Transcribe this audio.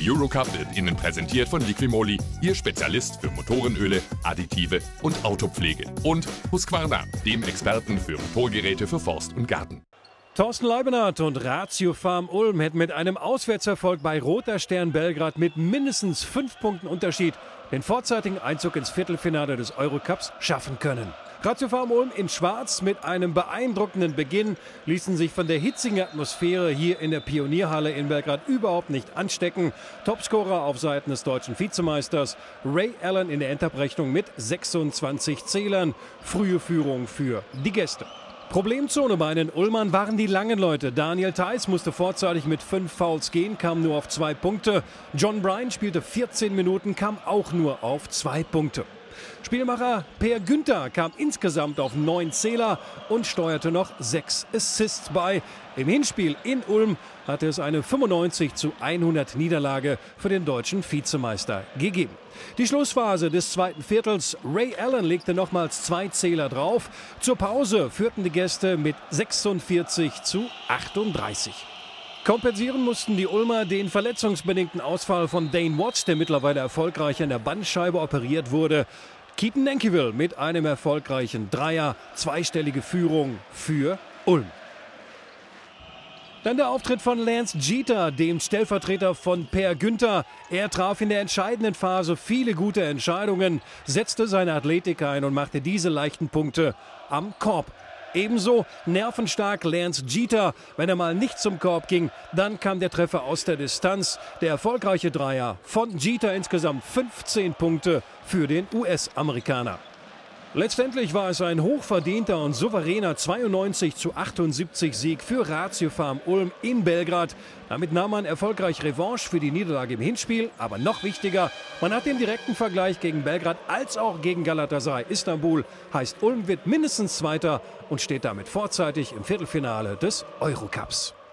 Der Eurocup wird Ihnen präsentiert von Liquimoli, Ihr Spezialist für Motorenöle, Additive und Autopflege. Und Husqvarna, dem Experten für Motorgeräte für Forst und Garten. Thorsten Leibenhardt und Ratio Farm Ulm hätten mit einem Auswärtserfolg bei Roter Stern Belgrad mit mindestens 5 Punkten Unterschied den vorzeitigen Einzug ins Viertelfinale des Eurocups schaffen können. Ratio Farm Ulm in Schwarz mit einem beeindruckenden Beginn ließen sich von der hitzigen Atmosphäre hier in der Pionierhalle in Belgrad überhaupt nicht anstecken. Topscorer auf Seiten des deutschen Vizemeisters Ray Allen in der Endabrechnung mit 26 Zählern. Frühe Führung für die Gäste. Problemzone bei den Ulmern waren die langen Leute. Daniel Theiss musste vorzeitig mit 5 Fouls gehen, kam nur auf 2 Punkte. John Bryan spielte 14 Minuten, kam auch nur auf 2 Punkte. Spielmacher Per Günther kam insgesamt auf 9 Zähler und steuerte noch 6 Assists bei. Im Hinspiel in Ulm hatte es eine 95:100 Niederlage für den deutschen Vizemeister gegeben. Die Schlussphase des zweiten Viertels. Ray Allen legte nochmals 2 Zähler drauf. Zur Pause führten die Gäste mit 46:38. Kompensieren mussten die Ulmer den verletzungsbedingten Ausfall von Dane Watts, der mittlerweile erfolgreich an der Bandscheibe operiert wurde. Keaton Nankyville mit einem erfolgreichen Dreier, zweistellige Führung für Ulm. Dann der Auftritt von Lance Jeter, dem Stellvertreter von Per Günther. Er traf in der entscheidenden Phase viele gute Entscheidungen, setzte seine Athletik ein und machte diese leichten Punkte am Korb. Ebenso nervenstark Lance Jeter. Wenn er mal nicht zum Korb ging, dann kam der Treffer aus der Distanz. Der erfolgreiche Dreier von Jeter, insgesamt 15 Punkte für den US-Amerikaner. Letztendlich war es ein hochverdienter und souveräner 92:78 Sieg für Ratio Farm Ulm in Belgrad. Damit nahm man erfolgreich Revanche für die Niederlage im Hinspiel. Aber noch wichtiger, man hat den direkten Vergleich gegen Belgrad als auch gegen Galatasaray Istanbul. Heißt, Ulm wird mindestens Zweiter und steht damit vorzeitig im Viertelfinale des Eurocups.